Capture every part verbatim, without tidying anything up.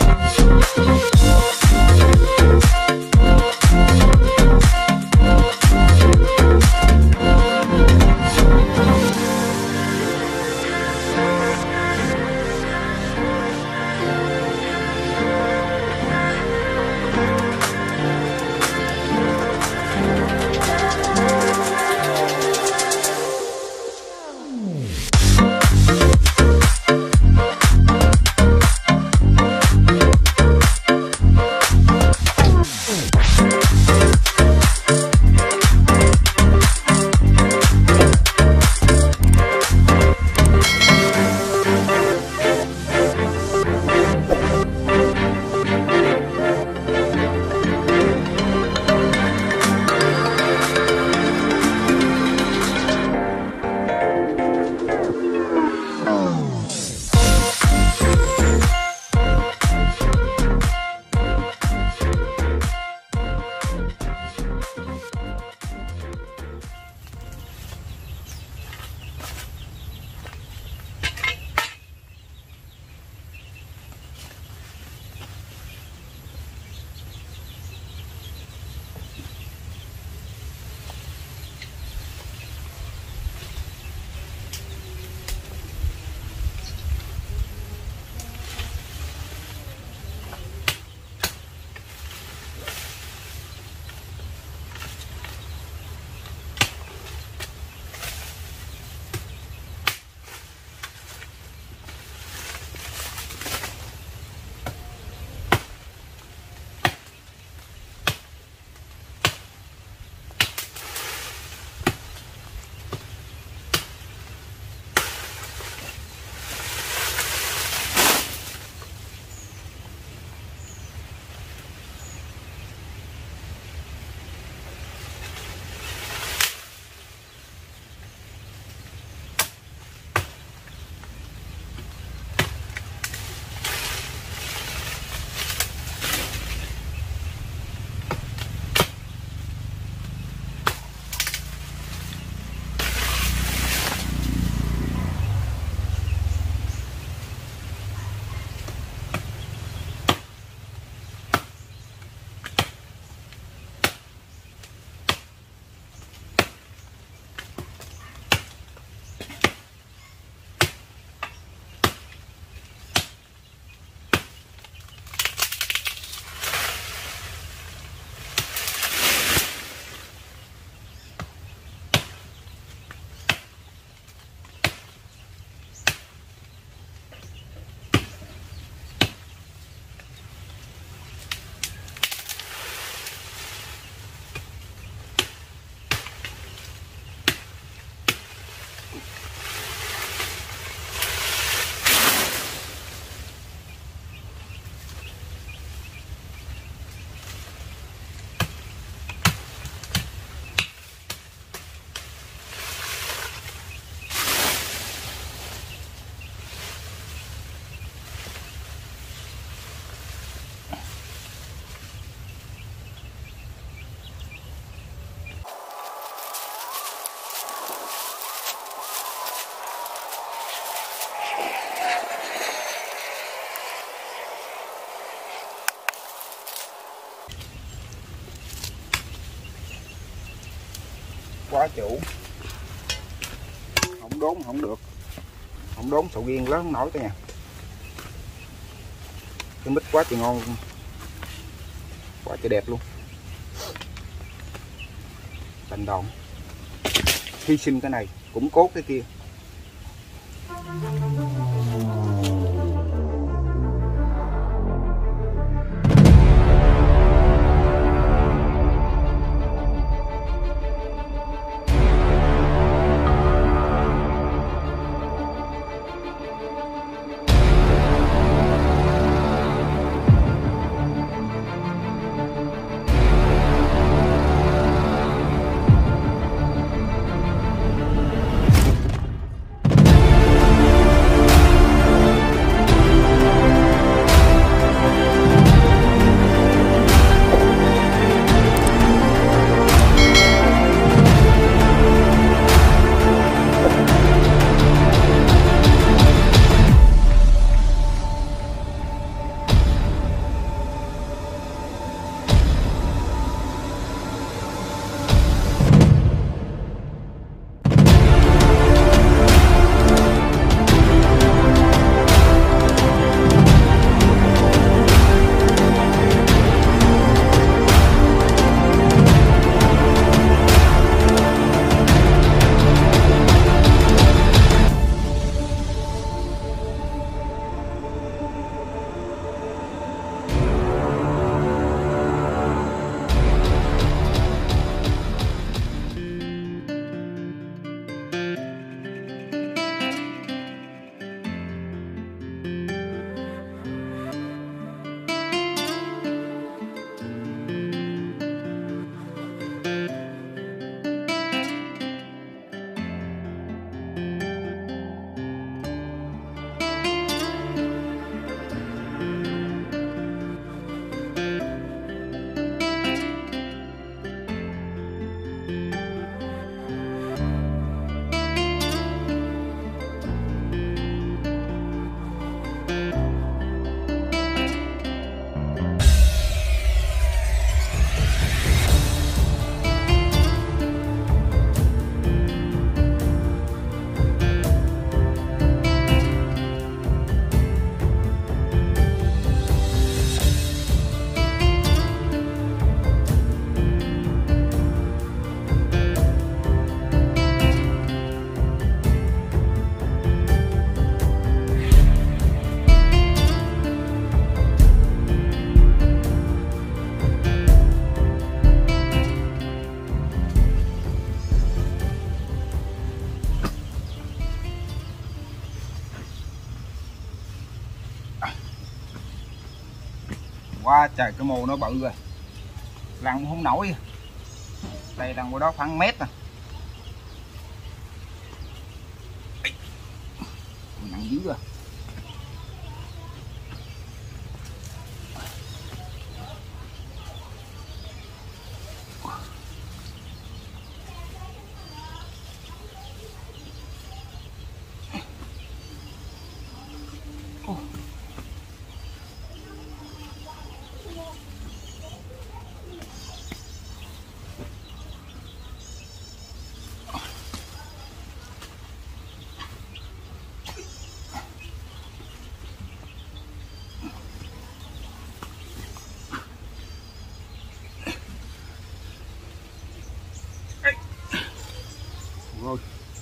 Quá chủ, không đốn không được, không đốn sầu riêng lớn không nổi cả nhà. Cái mít quá trời ngon, quá trời đẹp luôn. Thành đòn hy sinh cái này cũng cốt cái kia. Quá trời cái mô nó bự rồi, lăn không nổi. Đây lăn qua đó khoảng mét à. Nặng dữ rồi. Rồi.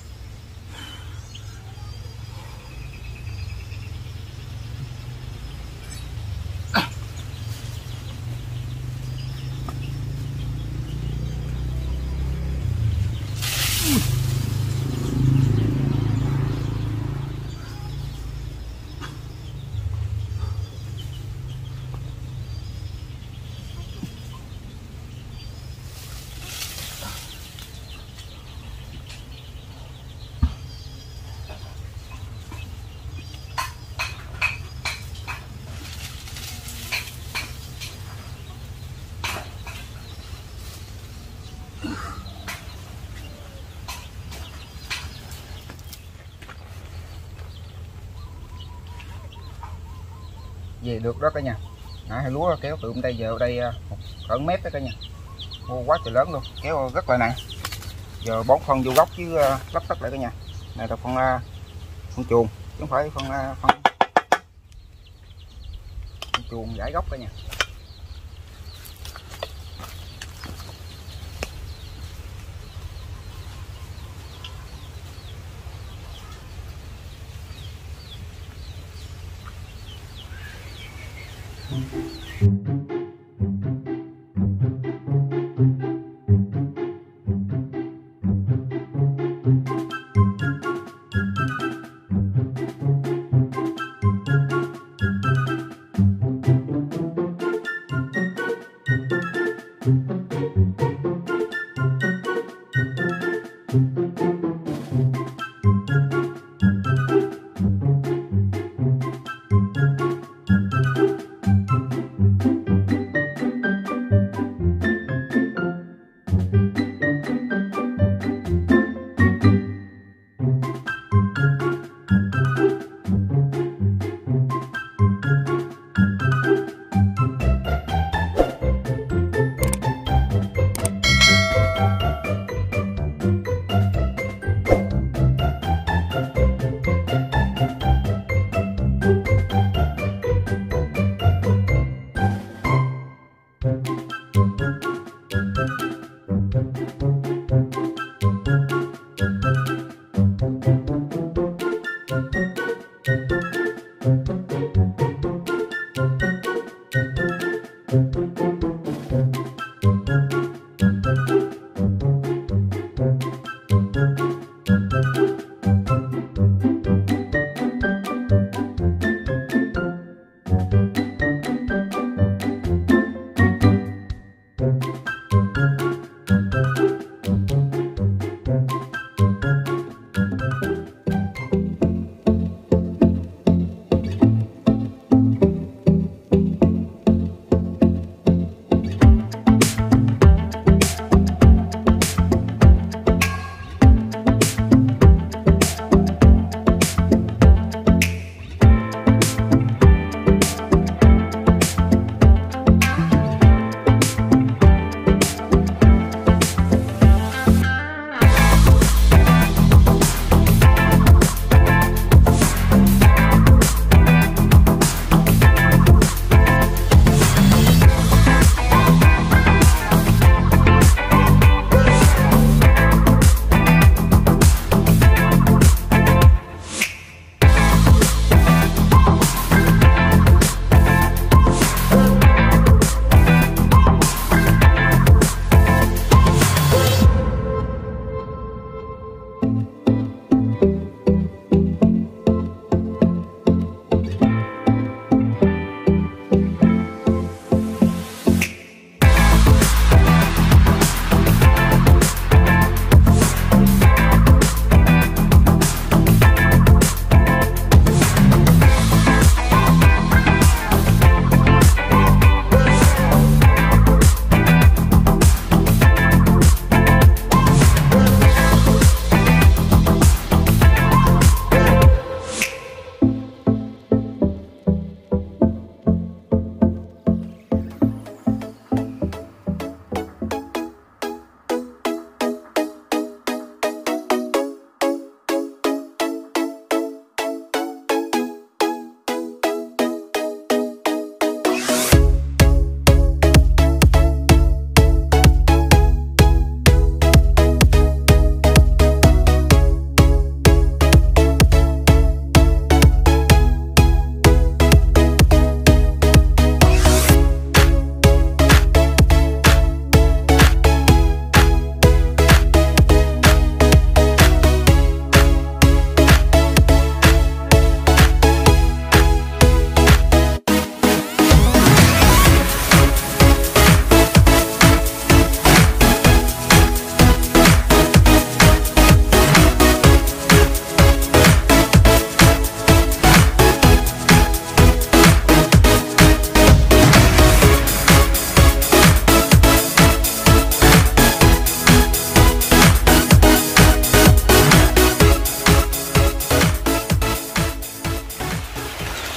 Về được đó cả nhà. Nãy lúa kéo từ đây về đây cỡ mét đó cả nhà. Mua quá trời lớn luôn, kéo rất là nặng. Giờ bón phân vô gốc chứ lấp đất lại cả nhà. Này là con con chuồng chứ không phải con phân con chuồng giải gốc cả nhà.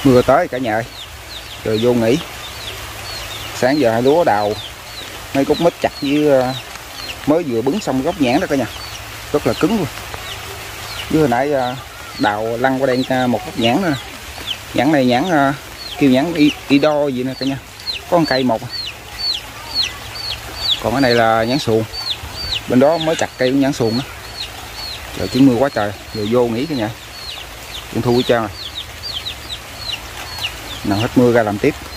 Mưa tới cả nhà ơi, rồi vô nghỉ. Sáng giờ lúa đào mấy cúc mít chặt với mới vừa bứng xong gốc nhãn đó cả nhà, rất là cứng luôn. Với hồi nãy đào lăn qua đây một gốc nhãn nữa. Nhãn này nhãn kêu nhãn y, y đo gì nè cả nhà, có một cây một. Còn cái này là nhãn xuồng, bên đó mới chặt cây nhãn xuồng đó. Rồi chứ mưa quá trời, rồi vô nghỉ cả nhà. Trung thu hết trơn rồi, nào hết mưa ra làm tiếp.